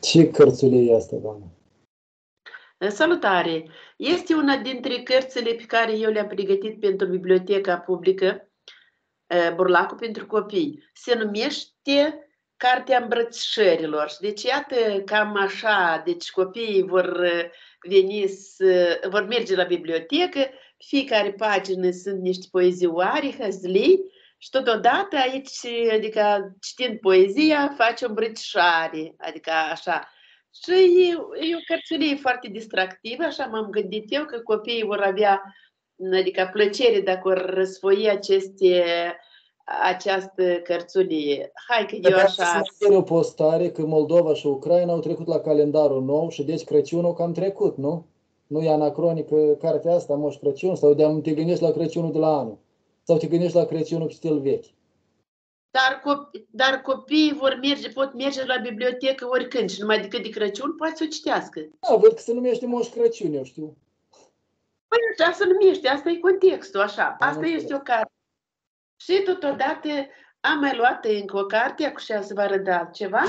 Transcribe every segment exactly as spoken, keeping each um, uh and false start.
Ce cărțulie e asta, doamnă? Salutare! Este una dintre cărțile pe care eu le-am pregătit pentru biblioteca publică Burlacul pentru copii. Se numește Cartea Îmbrățișărilor. Și deci iată cam așa, deci copiii vor veni, să, vor merge la bibliotecă, fiecare pagină sunt niște poezioare, hăzlii, și totodată aici, adică citind poezia, face o îmbrățișare, adică așa. Și e, e o cărțulie foarte distractivă, așa m-am gândit eu, că copiii vor avea, adică plăcere dacă vor răsfoi aceste, această cărțulie. Hai că eu așa... Să o postare că Moldova și Ucraina au trecut la calendarul nou și deci Crăciunul cam trecut, nu? Nu e anacronică cartea asta, Moș Crăciun, sau de te gândești la Crăciunul de la anul, sau te gândești la Crăciunul pe stil vechi. Dar, copii, dar copiii vor merge, pot merge la bibliotecă oricând și numai decât de Crăciun poate să o citească. Da, văd că se numește Moș Crăciun, eu știu. Păi așa se numește, asta e contextul, așa. Am asta este o carte. Și totodată am mai luat încă o carte, acum și să vă arăt ceva.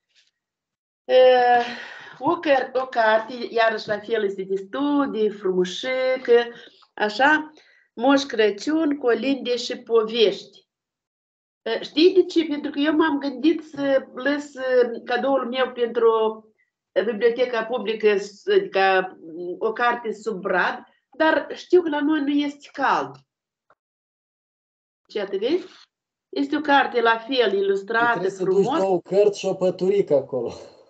O, o carte, iarăși la fel este de studii, frumușică, așa, Moș Crăciun, colinde și povești. Știi de ce? Pentru că eu m-am gândit să lăs cadoul meu pentru biblioteca publică, adică o carte sub brad, dar știu că la noi nu este cald. Ce te vezi? Este o carte la fel, ilustrată, frumos. Trebuie să duci două cărți și o păturică acolo.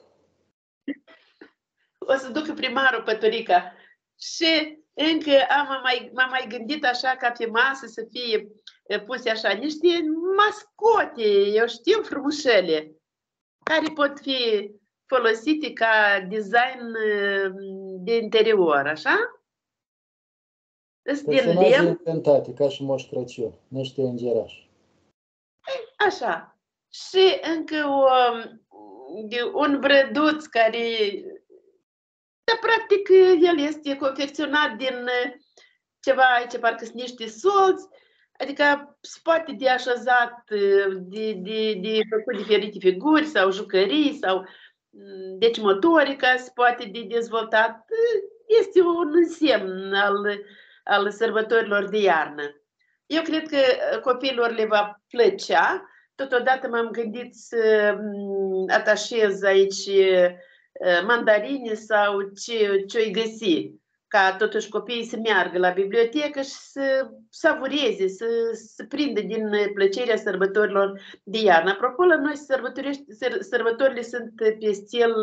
O să duc primarul păturica. Și încă am mai, m-am mai gândit așa ca pe masă să fie puse așa niște mascote, eu știu, frumușele, care pot fi folosite ca design de interior, așa? Personaje inventate, ca și Moș Crăciun, niște îngerași. Așa. Și încă o, un brăduț care, dar practic el este confecționat din ceva aici, parcă sunt niște solți, adică se poate de așezat, de, de, de făcut diferite figuri sau jucării sau deci motorica se poate de dezvoltat. Este un însemn al, al sărbătorilor de iarnă. Eu cred că copiilor le va plăcea. Totodată m-am gândit să atașez aici mandarine sau ce, ce-i găsi, ca totuși copiii să meargă la bibliotecă și să savureze, să, să prindă din plăcerea sărbătorilor de iarnă. Apropo, la noi sărbătorile sunt pe stil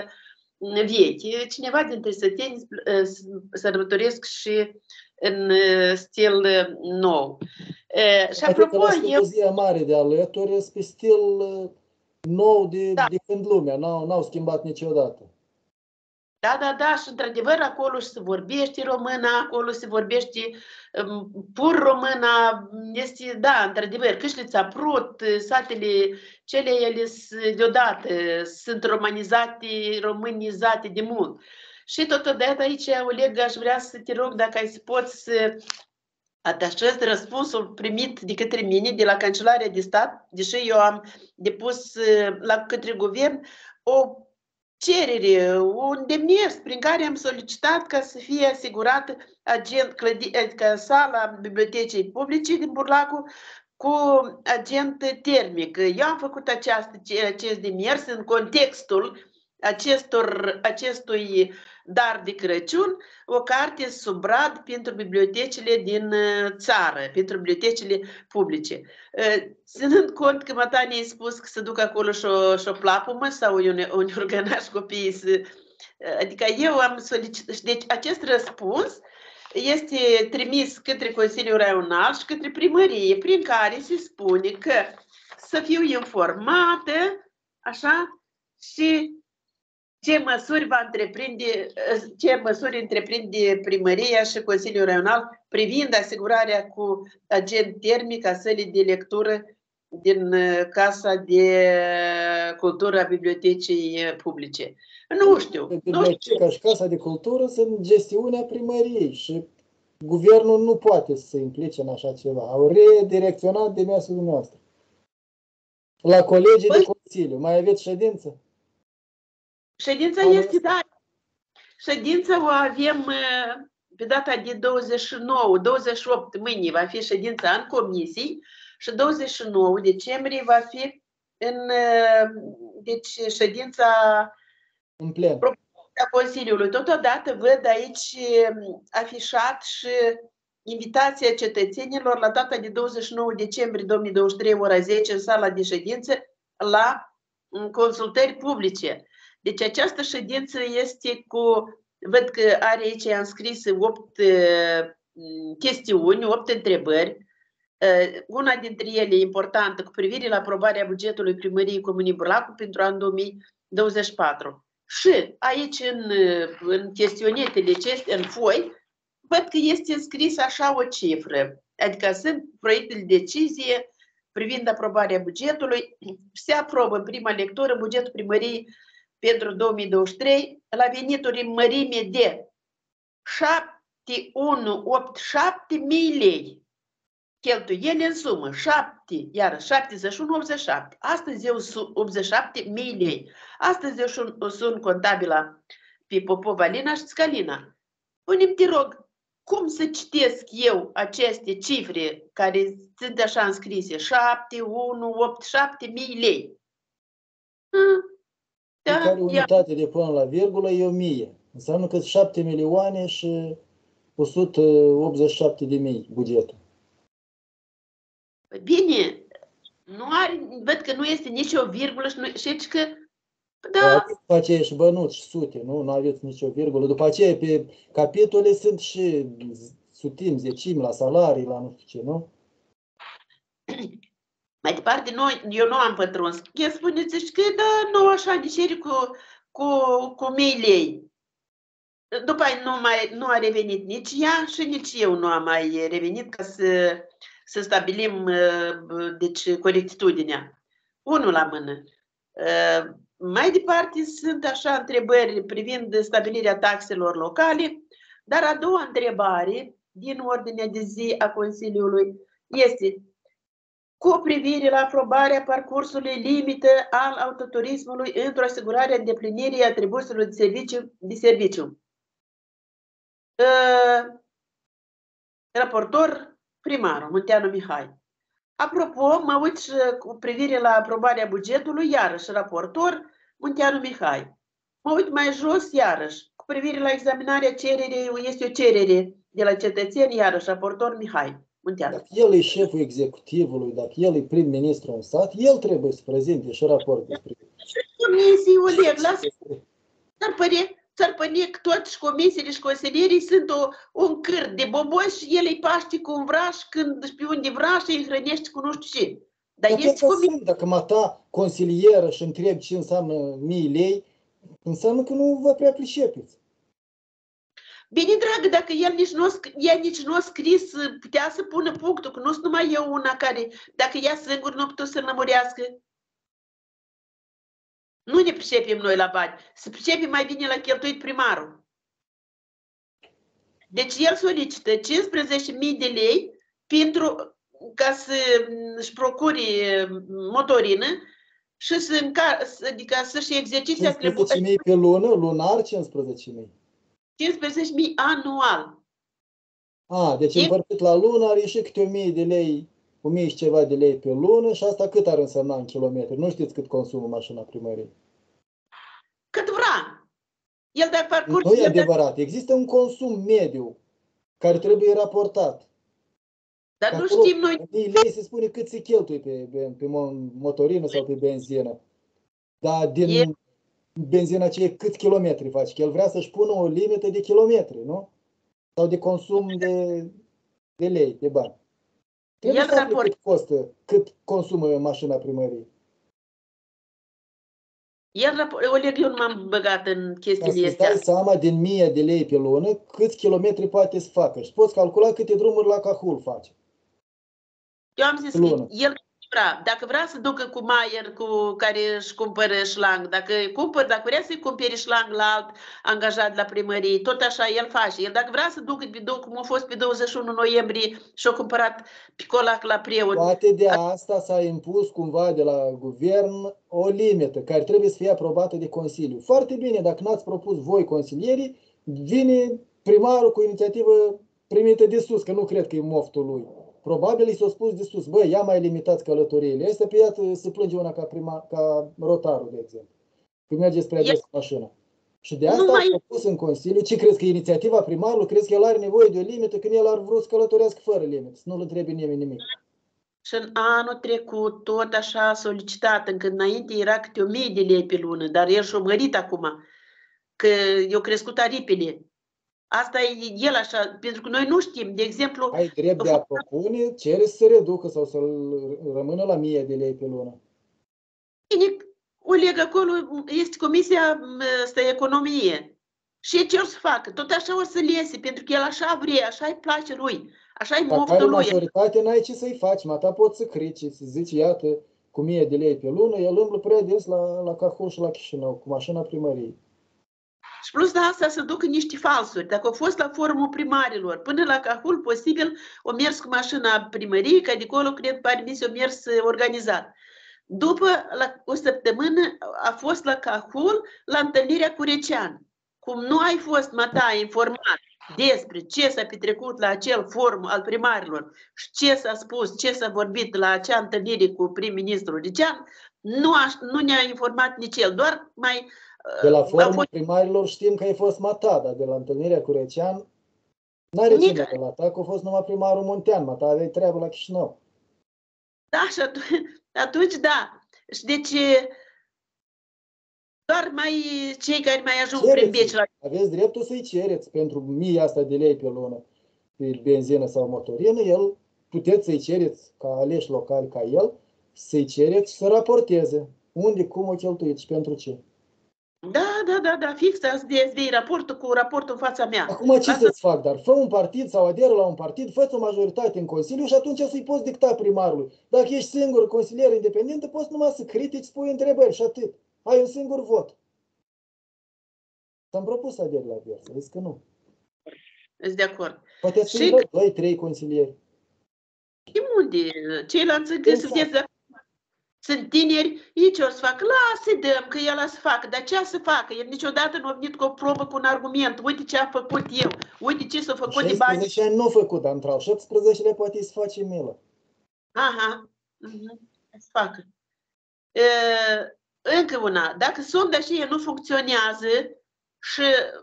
vechi. Cineva dintre săteni sărbătoresc și în stil nou. Și apropo, eu... Ziua mare de alături este pe stil nou de, da. de când lumea, n-au schimbat niciodată. Da, da, da, și într-adevăr acolo se vorbește română, acolo se vorbește um, pur română, este, da, într-adevăr, Câșlița, Prut, satele cele ele deodată sunt romanizate, românizate de mult. Și totodată aici, Oleg, aș vrea să te rog dacă ai să poți să atașez răspunsul primit de către mine de la Cancelarea de Stat, deși eu am depus la către guvern o cerere, un demers prin care am solicitat ca să fie asigurată agent, clădi, adică sala bibliotecii publice din Burlacul cu agent termic. Eu am făcut această, acest demers în contextul acestor, acestui dar de Crăciun, o carte sub brad pentru bibliotecile din țară, pentru bibliotecile publice. Ținând cont că Matania a spus că se duc acolo și o, și o plapumă sau un, un organaș copiii să... Adică eu am solicitat... Deci acest răspuns este trimis către Consiliul Raional și către primărie, prin care se spune că să fiu informată, așa, și ce măsuri va întreprinde, ce măsuri întreprinde primăria și Consiliul Raional privind asigurarea cu agent termic a sălii de lectură din Casa de Cultură a Bibliotecii Publice. Nu știu. Biblioteca și Casa de Cultură sunt gestiunea primăriei și guvernul nu poate să se implice în așa ceva. Au redirecționat demersul noastre. La colegii păi... de Consiliu. Mai aveți ședință? Ședința Anul este, ăsta. da. Ședința o avem pe data de douăzeci și nouă, douăzeci și opt, mâine va fi ședința în comisii și douăzeci și nouă decembrie va fi în deci, ședința În plen. a Consiliului. Totodată văd aici afișat și invitația cetățenilor la data de douăzeci și nouă decembrie două mii douăzeci și trei, ora zece, în sala de ședință, la consultări publice. Deci această ședință este cu, văd că are aici, am scris opt chestiuni, opt întrebări. Una dintre ele importantă cu privire la aprobarea bugetului Primăriei Comunei Burlacu pentru anul două mii douăzeci și patru. Și aici în, în chestionetele acestea, în foi, văd că este înscris așa o cifră. Adică sunt proiecte de decizie privind aprobarea bugetului. Se aprobă în prima lectură bugetul primăriei pentru două mii douăzeci și trei la venituri în mărime de șapte mii o sută optzeci și șapte mii lei. Cheltuieli în sumă șapte, iar șaptezeci și unu virgulă optzeci și șapte. Astăzi eu optzeci și șapte mii lei. Astăzi eu sunt contabila pe Popova Lina și Scalina. Pune-mi, te rog, cum să citesc eu aceste cifre care sunt așa înscrise? șapte mii o sută optzeci și șapte mii lei. Da, fiecare unitate de până la virgulă e o mie. Înseamnă că șapte milioane și o sută optzeci și șapte de mii bugetul. Bine, nu are, văd că nu este nici o virgulă și, nu, și că, da. Da, după aceea și bănuți, sute, nu? Nu aveți nicio virgulă. După aceea pe capitole sunt și sutimi, zecimi, la salarii, la nu știu ce, nu? Mai departe, noi, eu nu am pătruns. El spune, zici că da, nu așa, nici cu, cu, cu mii lei. După aia nu, mai, nu a revenit nici ea și nici eu nu am mai revenit ca să, să stabilim deci, corectitudinea. Unul la mână. Mai departe sunt așa întrebări privind stabilirea taxelor locale, dar a doua întrebare din ordinea de zi a Consiliului este cu privire la aprobarea parcursului limită al autoturismului într-o asigurare îndeplinirii atribuțiilor de serviciu. De serviciu. Uh, raportor primarul, Munteanu Mihai. Apropo, mă uit și cu privire la aprobarea bugetului, iarăși raportor Munteanu Mihai. Mă uit mai jos, iarăși, cu privire la examinarea cererii, este o cerere de la cetățeni, iarăși raportor Mihai Munteanu. Dacă el e șeful executivului, dacă el e prim-ministru în stat, el trebuie să prezinte și raportul. Comisii, Oleg, lasă. S-ar părea S-ar părea că toate și comisiile și consilierii sunt o, un câr de boboși și el îi paște cu un vraș când pe unde vrea și îi hrănește cu nu știu ce. Dar Dar este comisie. Dacă mă ta consilieră și întreb ce înseamnă mii lei, înseamnă că nu vă prea pricepeți. Bine, dragă, dacă el nici nu ea nici nu a scris, putea să pună punctul, că nu sunt numai eu una care, dacă ea singur nu a putut să-l lămurească. Nu ne pricepem noi la bani. Se pricepem mai bine la cheltuit primarul. Deci el solicită cincisprezece mii de lei pentru ca să-și procure motorină și să încar, adică să-și exercite atribuții. cincisprezece mii pe lună, lunar cincisprezece mii. cincisprezece mii anual. A, deci împărțit la lună ar ieși câte o mie de lei, o mie și ceva de lei pe lună și asta cât ar însemna în kilometri? Nu știți cât consumă mașina primăriei. Cât vrea. El dacă parcurge... Nu e adevărat. Există un consum mediu care trebuie raportat. Dar nu știm noi... mii lei se spune cât se cheltuie pe, pe, pe motorină sau pe benzină. Dar din e... benzina aceea câți kilometri faci? Că el vrea să-și pună o limită de kilometri, nu? Sau de consum de, de lei, de bani. Trebuie să afle cât costă, cât consumă mașina primăriei. El, Oleg, eu nu m-am băgat în chestiile astea. Să-ți dai seama din mie de lei pe lună câți kilometri poate să facă și poți calcula câte drumuri la Cahul face. Eu am zis că el vrea. Dacă vrea să ducă cu Maier, cu care își cumpără șlang, dacă cumpăr, dacă vrea să-i cumpere șlang la alt angajat la primărie, tot așa el face. El dacă vrea să ducă bidou, cum a fost pe douăzeci și unu noiembrie și-a cumpărat picolac la preot. Poate de asta s-a impus cumva de la guvern o limită care trebuie să fie aprobată de Consiliu. Foarte bine, dacă n-ați propus voi consilierii, vine primarul cu inițiativă primită de sus, că nu cred că e moftul lui. Probabil i s-a spus de sus, băi, ia mai limitați călătoriile. Este pe iată, se plânge una ca, prima, ca rotarul, de exemplu. Când mergeți prea des cu mașina. Și de asta Nu mai- a propus în Consiliu. Ce crezi, că e inițiativa primarului? Crezi că el are nevoie de o limită când el ar vrea să călătorească fără limită? Să nu-l întrebe nimeni nimic. Și în anul trecut, tot așa solicitat, încă înainte era câte o mie de lei pe lună, dar el și-a mărit acum, că i-au crescut aripile. Asta e el așa, pentru că noi nu știm, de exemplu... Ai drept de a propune, cere să se reducă sau să rămână la mie de lei pe lună. Bine, Oleg, acolo este Comisia asta, Economie. Și ce o să facă? Tot așa o să lese, pentru că el așa vrea, așa îi place lui, așa e Dacă are moftul lui. majoritate, n-ai ce să-i faci, mă, ta poți să crici, să zici, iată, cu mie de lei pe lună, el îmblă prea des la, la Cahul și la Chișinău, cu mașina primăriei. Și plus de asta să ducă niște falsuri. Dacă au fost la forumul primarilor, până la Cahul, posibil, o mers cu mașina primăriei, că de acolo, cred, pare mi se o mers organizat. După la, o săptămână a fost la Cahul, la întâlnirea cu Recean. Cum nu ai fost, mata, informat despre ce s-a petrecut la acel forum al primarilor și ce s-a spus, ce s-a vorbit la acea întâlnire cu prim-ministrul Recean, nu, nu ne-a informat nici el, doar mai... De la forumul fost... primarilor știm că ai fost Mata, dar de la întâlnirea cu Recean n-are cine de la ta, că a fost numai primarul Muntean, Mata, aveai treabă la Chișinău. Da, și atunci, atunci da. Și deci doar mai cei care mai ajung Cereți, prin Beci la... aveți dreptul să-i cereți pentru mii asta de lei pe lună, pe benzină sau motorină, el puteți să-i cereți ca aleși locali ca el, să-i cereți să raporteze unde, cum o cheltuiți și pentru ce. Da, da, da, da, fix asta de S B I, raportul cu raportul în fața mea. Acum ce Asta... să-ți fac, dar fă un partid sau aderă la un partid, fă-ți o majoritate în Consiliu și atunci să-i poți dicta primarului. Dacă ești singur consilier independent, poți numai să critici, spui întrebări și atât. Ai un singur vot. Ți-am propus să aderi la Verzi, zici că nu. Sunt de acord. Poate să și... doi, trei consilieri. Și unde? Ceilalți încă să vedeți, sunt tineri, ei ce o să facă? Lasă-i dăm, că el o să facă. Dar ce să facă? El niciodată nu a venit cu o probă, cu un argument. Uite ce a făcut eu. Uite ce s-a făcut de bani. șaisprezece ani nu a făcut, dar într-al șaptesprezece poate să face milă. Aha. Uh-huh. Să facă. Uh, încă una. Dacă sonda și nu funcționează și,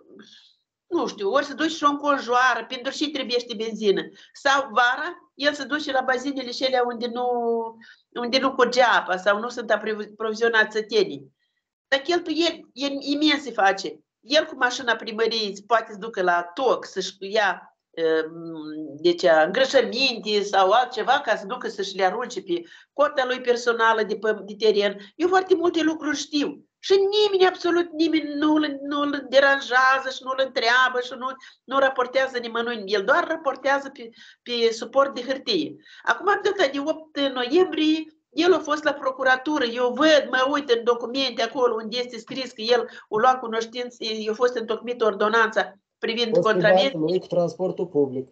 nu știu, ori să duci și o înconjoară, pentru și trebuiește benzină. Sau vara, el se duce la bazinele și alea unde nu... unde nu curge apa sau nu sunt aprovizionați sătenii. Dar cheltuieli imens se face. El cu mașina primăriei poate să ducă la toc, să-și ia deci, îngrășăminte sau altceva ca să ducă să-și le arunce pe cota lui personală de, de teren. Eu foarte multe lucruri știu. Și nimeni, absolut nimeni nu-l nu deranjează și nu-l întreabă și nu, nu raportează nimănui. El doar raportează pe, pe suport de hârtie. Acum, data de opt noiembrie, el a fost la procuratură. Eu văd, mă uit în documente acolo unde este scris că el a luat cunoștință, i-a fost întocmită ordonanța privind contravenții. Lui cu transportul public.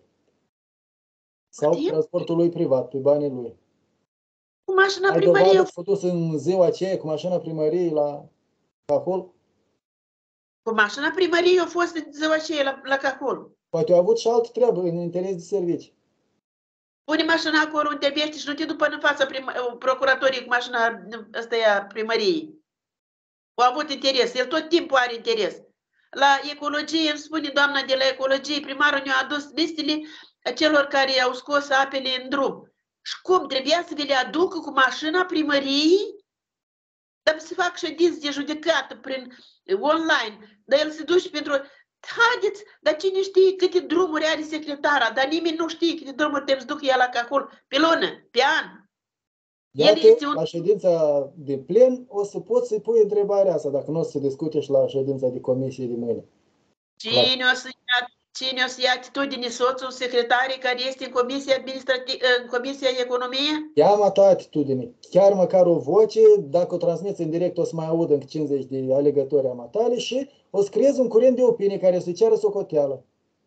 Sau cu transportul lui privat, pe banii lui. Cu mașina primăriei. Ai dovadă dus în ziua aceea cu mașina primăriei la Cahul? Cu mașina primăriei a fost în ziua aceea la, la Cahul. Poate au avut și altă treabă în interes de servicii. Pune mașina acolo unde viește și nu te după în fața procuratorii cu mașina asta e primăriei. Au avut interes. El tot timpul are interes. La ecologie, îmi spune doamna de la ecologie, primarul ne-a adus listele celor care au scos apele în drum. Și cum? Trebuia să vi le aducă cu mașina primăriei? Dar să fac ședință de judecată prin online. Dar el se duce pentru... Haideți, dar cine știe câte drumuri are secretara? Dar nimeni nu știe câte drumuri trebuie să ducă ea la Cahul pe lună, pe an. Iată, este un... la ședința de plen o să poți să-i pui întrebarea asta, dacă nu o să se discute și la ședința de comisie de mâine. Cine o să ia, cine o să ia atitudine, soțul secretarii care este în Comisia Administrativă, în Comisia Economie? Ia mă ta atitudine. Chiar măcar o voce, dacă o transmiți în direct, o să mai audă încă cincizeci de alegători a matale și o să creezi un curent de opinie care să ceară socoteală.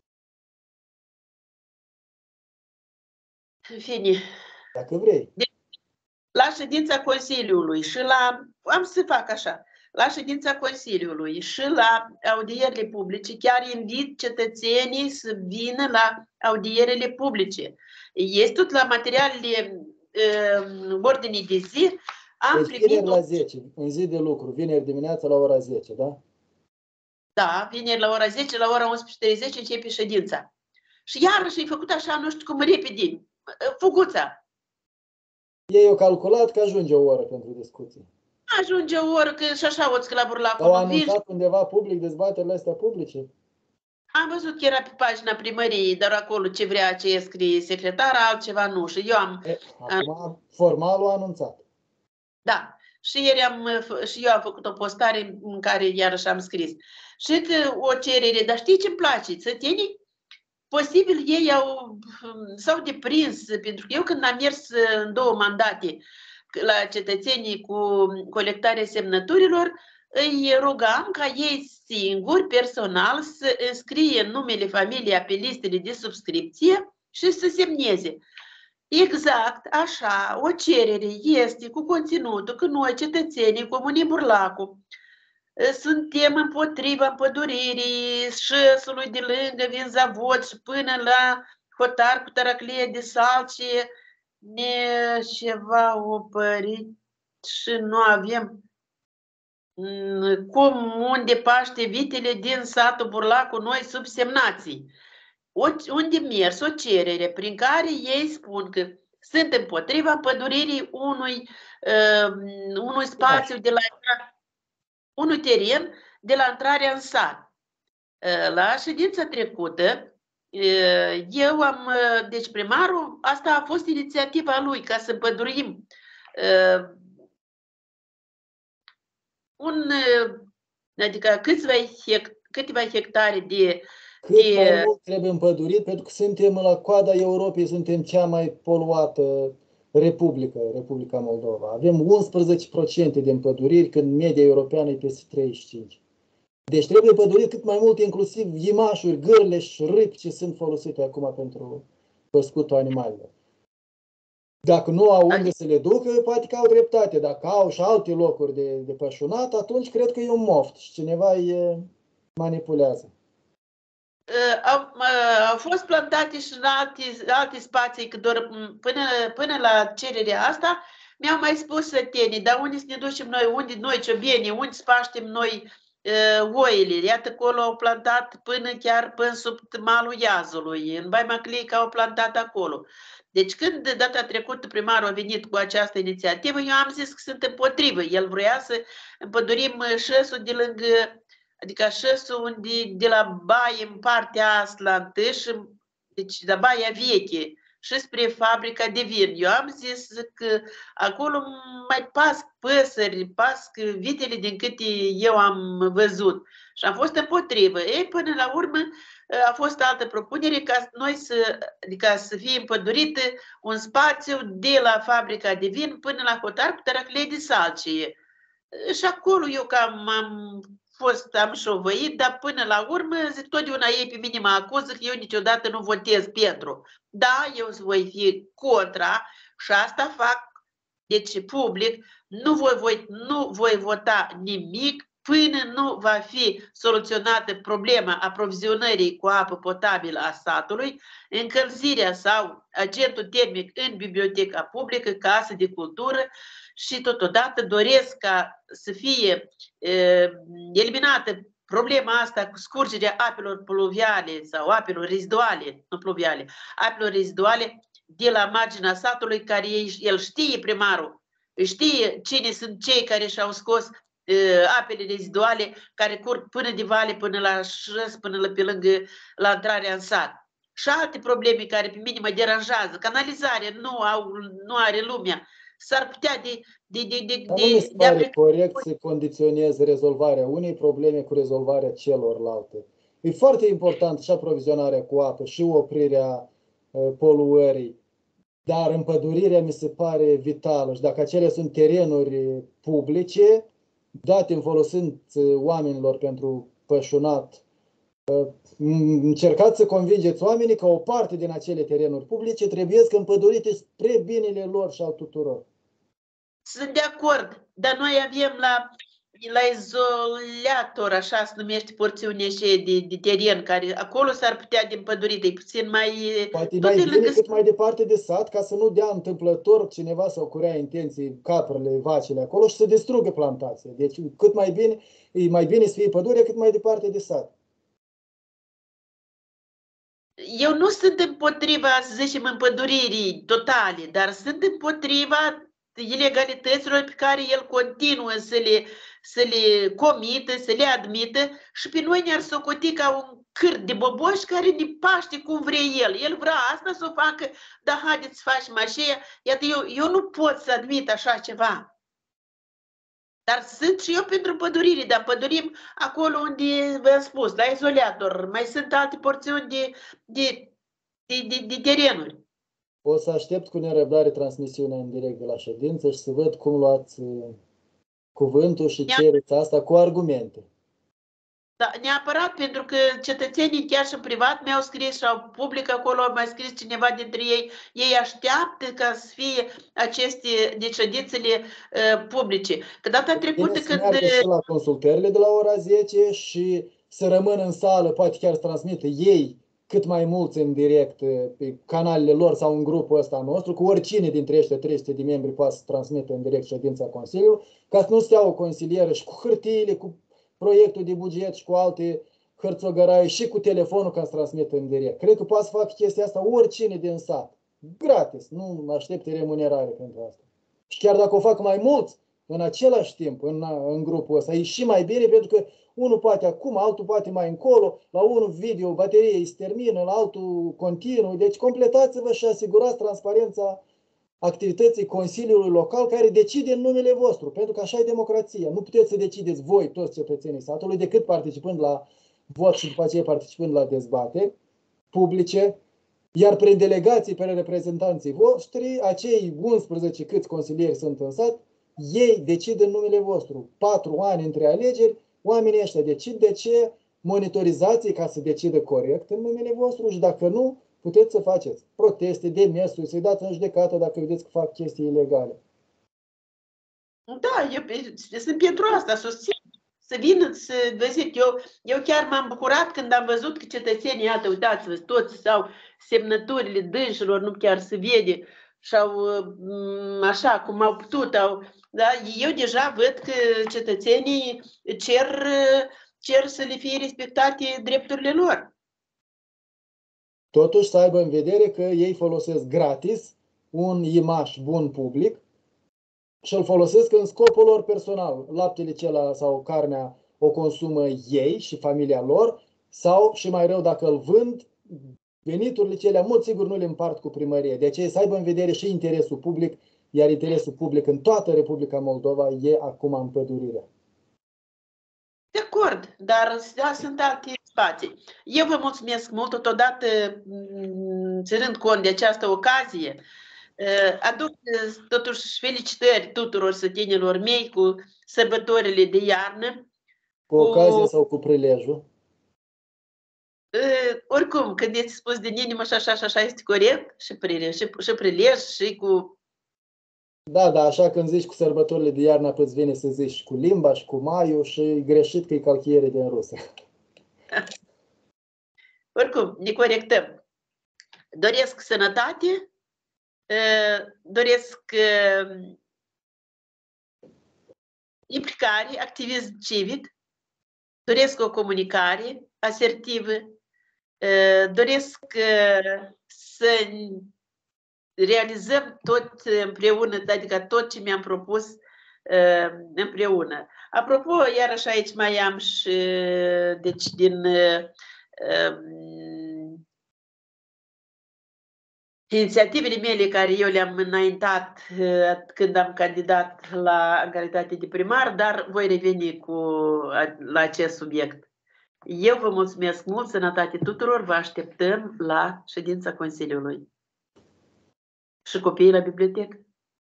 În fine. Dacă vrei. De la ședința Consiliului și la, am să fac așa, la ședința Consiliului și la audierile publice, chiar invit cetățenii să vină la audierile publice. Este tot la materialele uh, ordinii de zi. Am deci primit vineri la zece, în zi de lucru, vineri dimineața la ora zece, da? Da, vineri la ora zece, la ora unsprezece treizeci începe ședința. Și iarăși e făcut așa, nu știu cum, repede, fuguța. Ei au calculat că ajunge o oră pentru discuție. Ajunge o oră, că și așa o sclaburi la Au anunțat undeva public dezbaterile astea publice? Am văzut că era pe pagina primăriei, dar acolo ce vrea, ce scrie secretara, altceva nu. Și eu am... E, acum, formal a anunțat. Da. Și ieri am, și eu am făcut o postare în care iarăși am scris. Și că o cerere, dar știi ce-mi place? Țătenii, posibil ei au, s-au deprins, pentru că eu când am mers în două mandate la cetățenii cu colectarea semnăturilor, îi rugam ca ei singuri, personal, să înscrie numele familiei pe listele de subscripție și să semneze. Exact așa, o cerere este cu conținutul că noi, cetățenii Comunei Burlacu, suntem împotriva împăduririi șăsului de lângă Vinzavod și până la Hotar cu Tărăclie de Salci, ne ceva opărit și nu avem cum unde paște vitele din satul Burlacu noi subsemnații. O, unde mers o cerere prin care ei spun că sunt împotriva împăduririi unui, uh, unui spațiu de la unui teren de la intrarea în sat. Uh, la ședința trecută, uh, eu am, uh, deci primarul, asta a fost inițiativa lui ca să împădurim uh, un, uh, adică câțiva, hect, câteva hectare de Cât de... mai mult trebuie împădurit, pentru că suntem la coada Europei, suntem cea mai poluată republică, Republica Moldova. Avem unsprezece la sută de împăduriri, când media europeană e peste treizeci și cinci la sută. Deci trebuie împădurit cât mai mult, inclusiv imașuri, gârle și râpi ce sunt folosite acum pentru păscutul animalelor. Dacă nu au unde să le ducă, poate că au dreptate. Dacă au și alte locuri de, de pășunat, atunci cred că e un moft și cineva îi manipulează. Au, au fost plantate și în alte, alte spații, că doar până, până la cererea asta, mi-au mai spus sătenii, dar unde să ne ducem noi, unde noi ciobenii, unde să paștem noi uh, oile. Iată, acolo au plantat până chiar până sub malul Iazului, în Baia Maclica au plantat acolo. Deci când de data trecută primarul a venit cu această inițiativă, eu am zis că sunt împotrivă. El vrea să împădurim șăsul de lângă, adică șăsul unde de la baie în partea asta la întâi, deci de la Baia Veche și spre fabrica de vin. Eu am zis că acolo mai pasc păsări, pasc vitele din câte eu am văzut. Și am fost împotrivă. Ei, până la urmă a fost altă propunere ca noi să, adică să fie împădurit un spațiu de la fabrica de vin până la Hotar cu Tărăclie de Salcie. Și acolo eu cam am fost, am șovăit, dar până la urmă, zic, totdeauna ei pe mine mă acuză că eu niciodată nu votez pentru. Da, eu voi fi contra și asta fac, deci public, nu voi, voi, nu voi vota nimic până nu va fi soluționată problema aprovizionării cu apă potabilă a satului, încălzirea sau agentul termic în biblioteca publică, casă de cultură, și totodată doresc ca să fie e, eliminată problema asta cu scurgerea apelor pluviale sau apelor reziduale, nu pluviale, apelor reziduale de la marginea satului, care el știe, primarul, știe cine sunt cei care și-au scos e, apele reziduale care curg până de vale, până la șăs, până la, pe lângă, la intrarea în sat. Și alte probleme care pe mine mă deranjează, canalizarea nu, au, nu are lumea. S-ar putea de... de, de, de, Dar de nu mi se pare de corect să condiționezi rezolvarea unei probleme cu rezolvarea celorlalte. E foarte important și aprovizionarea cu apă și oprirea poluării, dar împădurirea mi se pare vitală și dacă acelea sunt terenuri publice, date în folosind oamenilor pentru pășunat, încercați să convingeți oamenii că o parte din acele terenuri publice trebuie să împădurite spre binele lor și al tuturor. Sunt de acord, dar noi avem la, la izolator, așa se numește porțiunea de, de teren, care acolo s-ar putea de împădurit, e puțin mai... Poate mai bine lângă... cât mai departe de sat, ca să nu dea întâmplător cineva sau cu rea intenții caprele, vacile acolo și să distrugă plantația. Deci cât mai bine, e mai bine să fie pădure cât mai departe de sat. Eu nu sunt împotriva, să zicem, împăduririi totale, dar sunt împotriva ilegalităților pe care el continuă să le, să le comită, să le admită și pe noi ne-ar socoti ca un cârt de boboși care ne paște cum vrea el. El vrea asta să o facă, dar haideți să facem așa. Iată, eu, eu nu pot să admit așa ceva. Dar sunt și eu pentru pădurire, dar pădurim acolo unde v-am spus, la izolator. Mai sunt alte porțiuni de, de, de, de, de terenuri. O să aștept cu nerăbdare transmisiunea în direct de la ședință și să văd cum luați cuvântul și cereți asta cu argumente. Da, neapărat, pentru că cetățenii chiar și în privat mi-au scris și au public acolo, au mai scris cineva dintre ei, ei așteaptă ca să fie aceste ședințele uh, publice. Că data trecută când... Să și la consultările de la ora zece și să rămână în sală, poate chiar să transmită ei cât mai mulți în direct pe canalele lor sau în grupul ăsta nostru, cu oricine dintre ăștia trei sute de membri poate să transmită în direct ședința Consiliului, ca să nu stea o consilieră și cu hârtiile, cu proiectul de buget și cu alte hărțogăraie și cu telefonul ca să transmită în direct. Cred că poate să facă chestia asta oricine din sat. Gratis, nu aștepte remunerare pentru asta. Și chiar dacă o fac mai mulți, în același timp, în, în grupul ăsta, e și mai bine pentru că unul poate acum, altul poate mai încolo, la unul video, baterie îi se termină, la altul continuu. Deci completați-vă și asigurați transparența activității Consiliului Local care decide în numele vostru, pentru că așa e democrația. Nu puteți să decideți voi, toți cetățenii satului, decât participând la vot și după aceea participând la dezbateri publice, iar prin delegații pe reprezentanții voștri, acei unsprezece câți consilieri sunt în sat, ei decid în numele vostru. Patru ani între alegeri, oamenii ăștia decid de ce monitorizați ca să decidă corect în numele vostru și dacă nu, puteți să faceți proteste, demersuri, să-i dați în judecată dacă vedeți că fac chestii ilegale. Da, eu, eu sunt pentru asta, susțin. Să vină, să văzut. Eu, eu chiar m-am bucurat când am văzut că cetățenii, iată, uitați-vă, toți sau semnăturile dânșilor, nu chiar se vede, și-au, așa, cum au putut. Au, da? Eu deja văd că cetățenii cer, cer să le fie respectate drepturile lor. Totuși să aibă în vedere că ei folosesc gratis un imaj bun public și îl folosesc în scopul lor personal. Laptele cela sau carnea o consumă ei și familia lor sau, și mai rău, dacă îl vând, veniturile celea mult sigur nu le împart cu primărie. De aceea să aibă în vedere și interesul public, iar interesul public în toată Republica Moldova e acum împădurirea. De acord, dar da, sunt alte spații. Eu vă mulțumesc mult, totodată ținând cont de această ocazie, aduc totuși felicitări tuturor sătenilor mei cu sărbătorile de iarnă. Cu ocazia cu... sau cu prilejul? Oricum, când este spus din inimă și așa și așa este corect, și prilej, și, și, prilej, și cu... Da, da, așa când zici cu sărbătorile de iarnă, apoi îți vine să zici cu limba și cu maiul și e greșit că e calchiere din rusă. Oricum, ne corectăm. Doresc sănătate, doresc implicare, activism civic, doresc o comunicare asertivă, doresc să realizăm tot împreună, adică tot ce mi-am propus împreună. Apropo, iarăși aici mai am și deci din inițiativele mele care eu le-am înaintat când am candidat la în calitate de primar, dar voi reveni cu, la acest subiect. Eu vă mulțumesc mult, sănătate tuturor, vă așteptăm la ședința Consiliului. Și copiii la bibliotecă.